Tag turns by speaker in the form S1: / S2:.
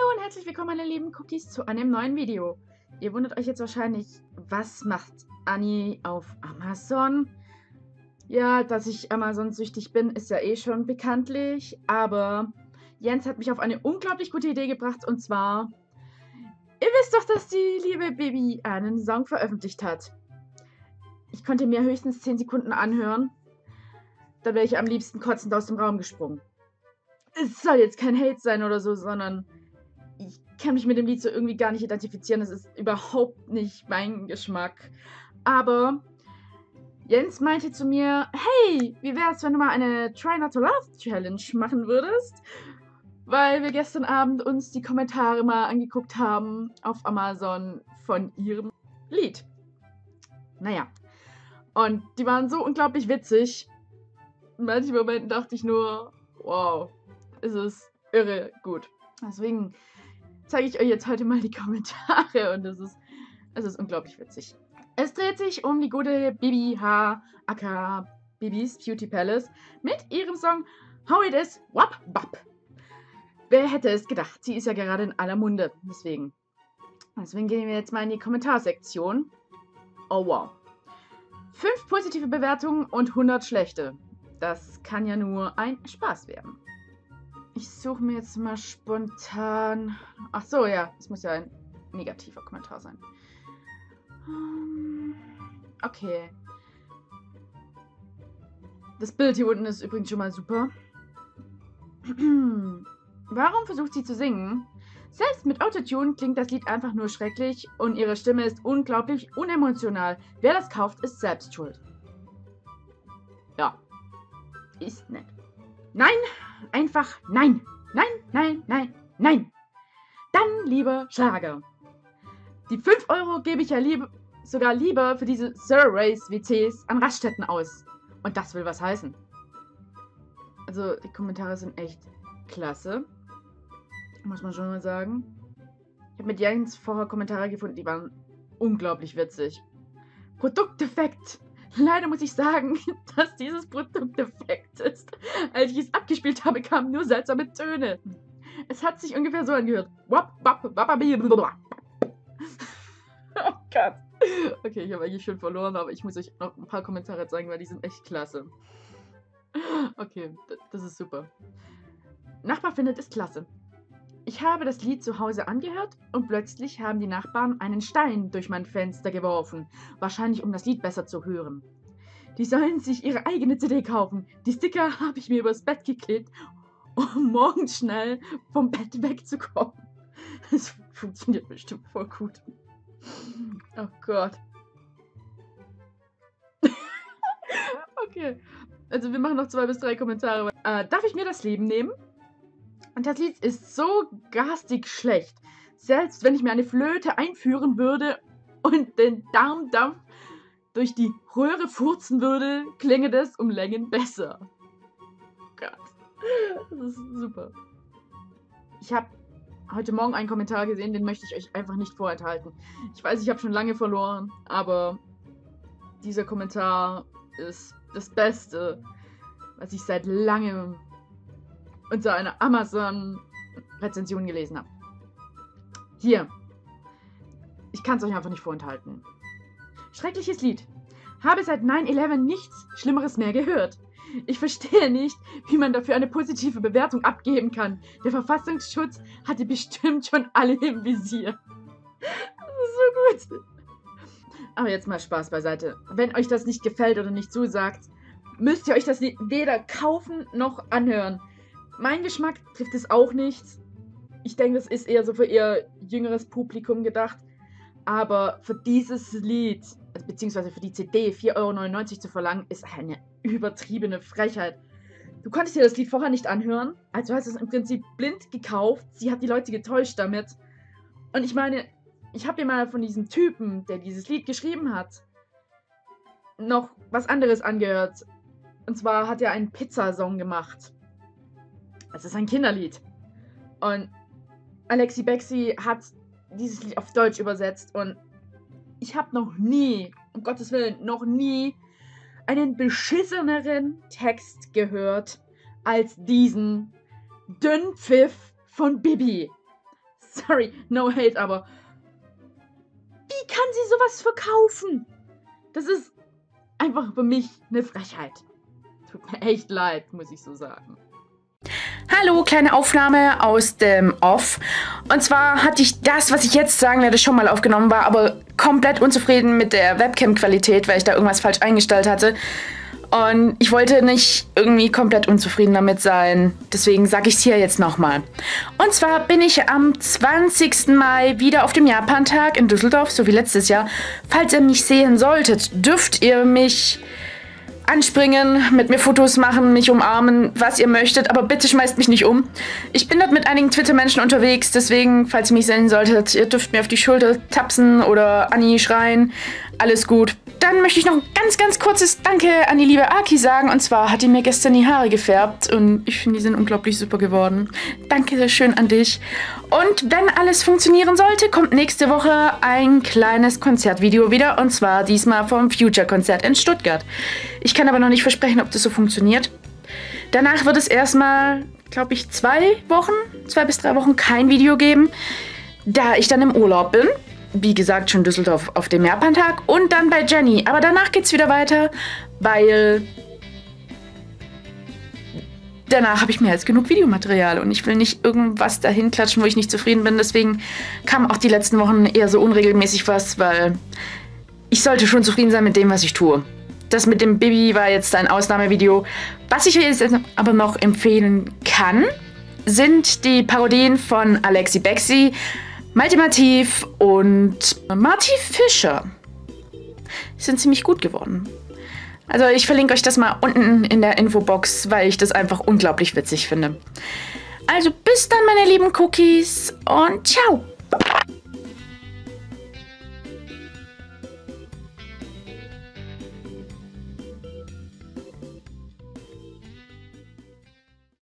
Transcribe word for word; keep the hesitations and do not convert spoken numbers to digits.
S1: Hallo und herzlich willkommen, meine lieben Cookies, zu einem neuen Video. Ihr wundert euch jetzt wahrscheinlich, was macht Anni auf Amazon? Ja, dass ich Amazon-süchtig bin, ist ja eh schon bekanntlich, aber Jens hat mich auf eine unglaublich gute Idee gebracht, und zwar, ihr wisst doch, dass die liebe Bibi einen Song veröffentlicht hat. Ich konnte mir höchstens zehn Sekunden anhören, dann wäre ich am liebsten kotzend aus dem Raum gesprungen. Es soll jetzt kein Hate sein oder so, sondern ich kann mich mit dem Lied so irgendwie gar nicht identifizieren. Es ist überhaupt nicht mein Geschmack. Aber Jens meinte zu mir, hey, wie wär's, wenn du mal eine Try Not to Love Challenge machen würdest? Weil wir gestern Abend uns die Kommentare mal angeguckt haben auf Amazon von ihrem Lied. Naja, und die waren so unglaublich witzig. In manchen Momenten dachte ich nur, wow, es ist irre gut. Deswegen zeige ich euch jetzt heute mal die Kommentare und es ist, es ist unglaublich witzig. Es dreht sich um die gute Bibi H, aka Bibis Beauty Palace, mit ihrem Song How It Is Wap Bap. Wer hätte es gedacht? Sie ist ja gerade in aller Munde, deswegen. Deswegen gehen wir jetzt mal in die Kommentarsektion. Oh wow. Fünf positive Bewertungen und hundert schlechte. Das kann ja nur ein Spaß werden. Ich suche mir jetzt mal spontan... Ach so, ja, es muss ja ein negativer Kommentar sein. Okay. Das Bild hier unten ist übrigens schon mal super. Warum versucht sie zu singen? Selbst mit Autotune klingt das Lied einfach nur schrecklich und ihre Stimme ist unglaublich unemotional. Wer das kauft, ist selbst schuld. Ja. Ist nett. Nein! Einfach nein! Nein, nein, nein, nein! Dann lieber Schlager. Die fünf Euro gebe ich ja lieb, sogar lieber für diese Surveys-W Cs an Raststätten aus. Und das will was heißen. Also, die Kommentare sind echt klasse. Muss man schon mal sagen. Ich habe mit Jens vorher Kommentare gefunden, die waren unglaublich witzig. Produktdefekt! Leider muss ich sagen, dass dieses Produkt defekt ist. Als ich es abgespielt habe, kamen nur seltsame Töne. Es hat sich ungefähr so angehört. Wap, wap, wap, oh Gott. Okay, ich habe eigentlich schon verloren, aber ich muss euch noch ein paar Kommentare zeigen, weil die sind echt klasse. Okay, das ist super. Nachbar findet es klasse. Ich habe das Lied zu Hause angehört und plötzlich haben die Nachbarn einen Stein durch mein Fenster geworfen. Wahrscheinlich, um das Lied besser zu hören. Die sollen sich ihre eigene C D kaufen. Die Sticker habe ich mir übers Bett geklebt, um morgens schnell vom Bett wegzukommen. Das funktioniert bestimmt voll gut. Oh Gott. Okay. Also wir machen noch zwei bis drei Kommentare. Äh, darf ich mir das Leben nehmen? Und das Lied ist so garstig schlecht. Selbst wenn ich mir eine Flöte einführen würde und den Darmdampf durch die Röhre furzen würde, klänge das um Längen besser. Gott. Das ist super. Ich habe heute Morgen einen Kommentar gesehen, den möchte ich euch einfach nicht vorenthalten. Ich weiß, ich habe schon lange verloren, aber dieser Kommentar ist das Beste, was ich seit langem unter einer Amazon-Rezension gelesen habe. Hier. Ich kann es euch einfach nicht vorenthalten. Schreckliches Lied. Habe seit nine eleven nichts Schlimmeres mehr gehört. Ich verstehe nicht, wie man dafür eine positive Bewertung abgeben kann. Der Verfassungsschutz hatte bestimmt schon alle im Visier. Das ist so gut. Aber jetzt mal Spaß beiseite. Wenn euch das nicht gefällt oder nicht zusagt, müsst ihr euch das Lied weder kaufen noch anhören. Mein Geschmack trifft es auch nicht. Ich denke, das ist eher so für ihr jüngeres Publikum gedacht. Aber für dieses Lied, also beziehungsweise für die C D vier Euro neunundneunzig zu verlangen, ist eine übertriebene Frechheit. Du konntest dir das Lied vorher nicht anhören, also hast du es im Prinzip blind gekauft. Sie hat die Leute getäuscht damit. Und ich meine, ich habe mir mal von diesem Typen, der dieses Lied geschrieben hat, noch was anderes angehört. Und zwar hat er einen Pizzasong gemacht. Es ist ein Kinderlied. Und Alexi Bexi hat dieses Lied auf Deutsch übersetzt. Und ich habe noch nie, um Gottes Willen, noch nie einen beschisseneren Text gehört als diesen Dünnpfiff von Bibi. Sorry, no hate, aber wie kann sie sowas verkaufen? Das ist einfach für mich eine Frechheit. Tut mir echt leid, muss ich so sagen.
S2: Hallo, kleine Aufnahme aus dem Off. Und zwar hatte ich das, was ich jetzt sagen werde, schon mal aufgenommen, war aber komplett unzufrieden mit der Webcam-Qualität, weil ich da irgendwas falsch eingestellt hatte. Und ich wollte nicht irgendwie komplett unzufrieden damit sein. Deswegen sage ich es hier jetzt nochmal. Und zwar bin ich am zwanzigsten Mai wieder auf dem Japantag in Düsseldorf, so wie letztes Jahr. Falls ihr mich sehen solltet, dürft ihr mich anspringen, mit mir Fotos machen, mich umarmen, was ihr möchtet, aber bitte schmeißt mich nicht um. Ich bin dort mit einigen Twitter-Menschen unterwegs, deswegen, falls ihr mich sehen solltet, ihr dürft mir auf die Schulter tapsen oder Anni schreien. Alles gut. Dann möchte ich noch ein ganz, ganz kurzes Danke an die liebe Aki sagen. Und zwar hat die mir gestern die Haare gefärbt und ich finde, die sind unglaublich super geworden. Danke sehr schön an dich. Und wenn alles funktionieren sollte, kommt nächste Woche ein kleines Konzertvideo wieder. Und zwar diesmal vom Future-Konzert in Stuttgart. Ich kann aber noch nicht versprechen, ob das so funktioniert. Danach wird es erstmal, glaube ich, zwei Wochen, zwei bis drei Wochen kein Video geben, da ich dann im Urlaub bin. Wie gesagt, schon Düsseldorf auf dem Japantag und dann bei Jenny. Aber danach geht's wieder weiter, weil danach habe ich mehr als genug Videomaterial und ich will nicht irgendwas dahin klatschen, wo ich nicht zufrieden bin. Deswegen kam auch die letzten Wochen eher so unregelmäßig was, weil ich sollte schon zufrieden sein mit dem, was ich tue. Das mit dem Baby war jetzt ein Ausnahmevideo. Was ich euch jetzt aber noch empfehlen kann, sind die Parodien von Alexi Bexi, Multimativ und Marty Fischer. Die sind ziemlich gut geworden. Also ich verlinke euch das mal unten in der Infobox, weil ich das einfach unglaublich witzig finde. Also bis dann, meine lieben Cookies, und ciao!